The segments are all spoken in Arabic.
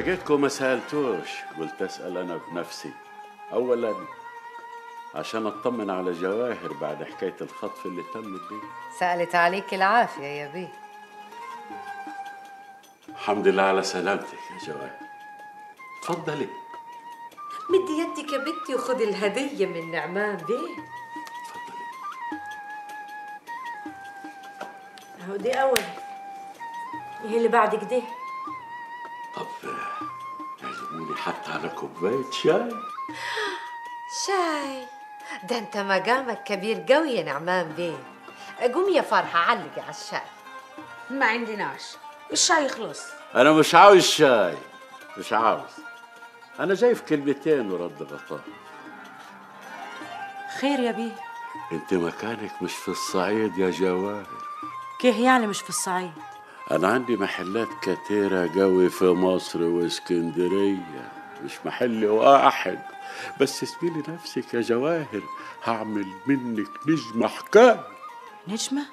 لقيتكم ما سألتوش، قلت أسأل أنا بنفسي. أولا عشان أطمن على جواهر بعد حكاية الخطف اللي تمت دي. سألت عليك العافية يا بيه. الحمد لله على سلامتك يا جواهر. اتفضلي. مدي يدك يا بنتي وخدي الهدية من نعمان بيه. اتفضلي. اهو دي أول، ايه اللي بعد كده؟ طب يعزموني حتى على كوباية شاي. شاي؟ ده انت مقامك كبير قوي يا نعمان بيه. قومي يا فرحة علقي على الشاي. ما عندناش، الشاي خلص. أنا مش عاوز شاي، مش عاوز. أنا جاي في كلمتين ورد غطاء. خير يا بيه؟ أنت مكانك مش في الصعيد يا جواهر. كيف يعني مش في الصعيد؟ أنا عندي محلات كتيرة قوي في مصر واسكندرية، مش محل واحد. بس اسميلي نفسك يا جواهر، هعمل منك نجمة حكاية. نجمة؟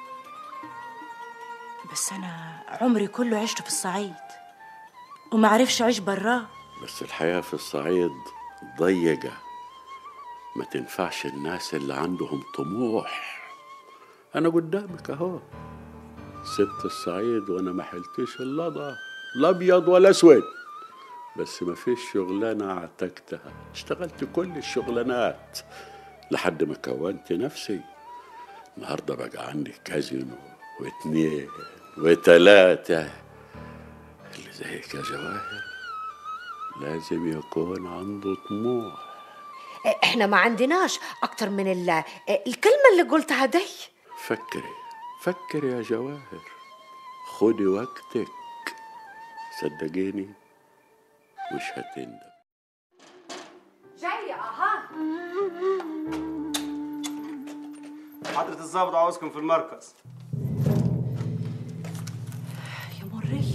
بس أنا عمري كله عشت في الصعيد وما عرفش أعيش براه. بس الحياة في الصعيد ضيقة، ما تنفعش الناس اللي عندهم طموح. أنا قدامك أهو، سبت الصعيد وأنا ما حلتش اللضا، لا أبيض ولا أسود. بس ما فيش شغلانة اعتقتها، اشتغلت كل الشغلانات لحد ما كونت نفسي. النهارده بقى عندي كازينو واتنين وتلاتة. اللي زيك يا جواهر لازم يكون عنده طموح. احنا ما عندناش اكتر من الكلمة اللي قلتها دي. فكري يا جواهر، خدي وقتك، صدقيني مش هتندم. جاية اها. حضرة الضابط عاوزكم في المركز. يا مري،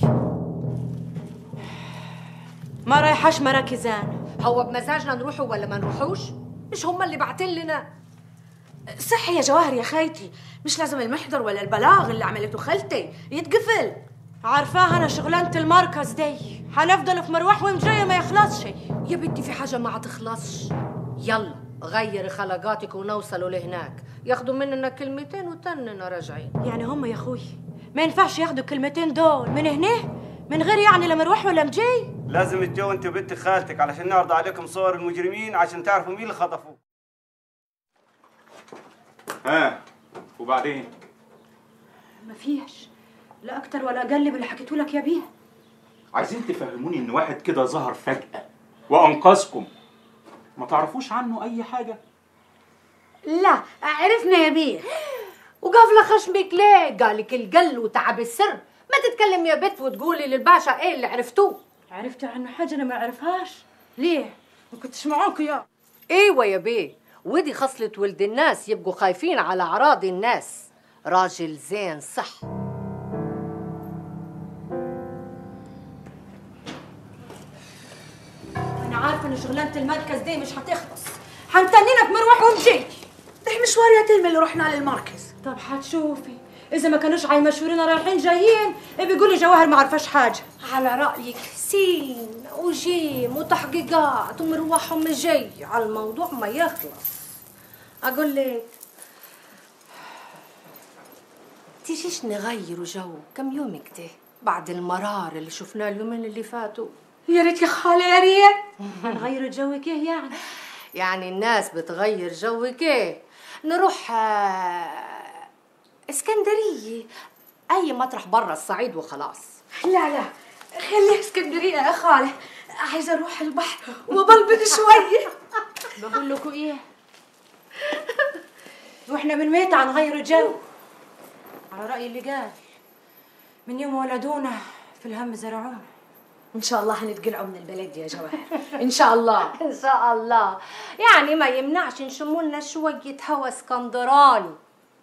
ما رايحاش مراكزان. هو بمزاجنا نروحوا ولا ما نروحوش؟ مش هم اللي باعتين لنا؟ صحي يا جواهر يا خيتي، مش لازم المحضر ولا البلاغ اللي عملته خالتي يتقفل. عارفاها انا شغلانة المركز دي، حنفضل في مروح ومجاية ما يخلصش. يا بنتي في حاجة ما هتخلصش. يلا غيري خلقاتك ونوصلوا لهناك، ياخدوا مننا كلمتين وتننا راجعين. يعني هم يا اخوي ما ينفعش ياخدوا الكلمتين دول من هنا من غير يعني لا مروح ولا مجي؟ لازم تجوا انت وبنت خالتك علشان نعرض عليكم صور المجرمين عشان تعرفوا مين اللي خطفوه. ها وبعدين؟ ما فيش لا اكتر ولا اقل باللي حكيته لك يا بيه. عايزين تفهموني ان واحد كده ظهر فجأة وانقذكم ما تعرفوش عنه اي حاجة؟ لا عرفنا يا بيه. وقافله خشمك ليه؟ قالك القل وتعب السر. ما تتكلم يا بت وتقولي للباشا ايه اللي عرفتوه. عرفت عنه حاجة انا ما اعرفهاش. ليه؟ ما كنتش معاك يا. ايوه يا بيه، ودي خصلة ولد الناس يبقوا خايفين على اعراض الناس. راجل زين صح. انا عارفه ان شغلانه المركز دي مش هتخلص، هنتنينا بمروح ومجي. ده مشوار يتيم اللي رحنا للمركز. طب هتشوفي اذا ما كانوش هيمشورينا رايحين جايين بيقولي جواهر ما عرفاش حاجه. على رأيك سين وجيم وتحقيقات ومروح ومجي على الموضوع ما يخلص. اقول لك تيجيش نغيروا جو كم يوم كده بعد المرار اللي شفناه اليومين اللي فاتوا. يا ريت يا خاله يا ريت. هنغير جو كيه يعني؟ يعني الناس بتغير جو كيه. نروح اسكندرية، أي مطرح برا الصعيد وخلاص. لا لا خليها اسكندريه يا خاله، عايزه اروح البحر وبلبط شويه. بقول لكم ايه، واحنا من متى هنغير جو؟ على رأي اللي قال من يوم ولدونا في الهم زرعونا. ان شاء الله هنتقلعوا من البلد يا جواهر. ان شاء الله. إن شاء الله. يعني ما يمنعش نشموا لنا شوية هوا اسكندراني.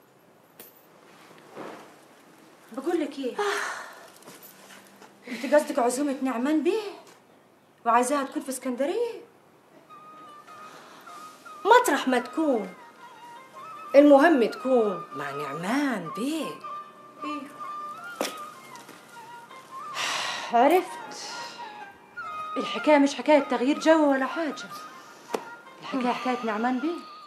بقول لك ايه، انت قصدك عزومة نعمان بيه وعايزاها تكون في اسكندرية؟ مطرح ما تكون، المهم تكون مع نعمان بيه. ايوه عرفت. الحكايه مش حكايه تغيير جو ولا حاجه، الحكايه حكايه نعمان بيه.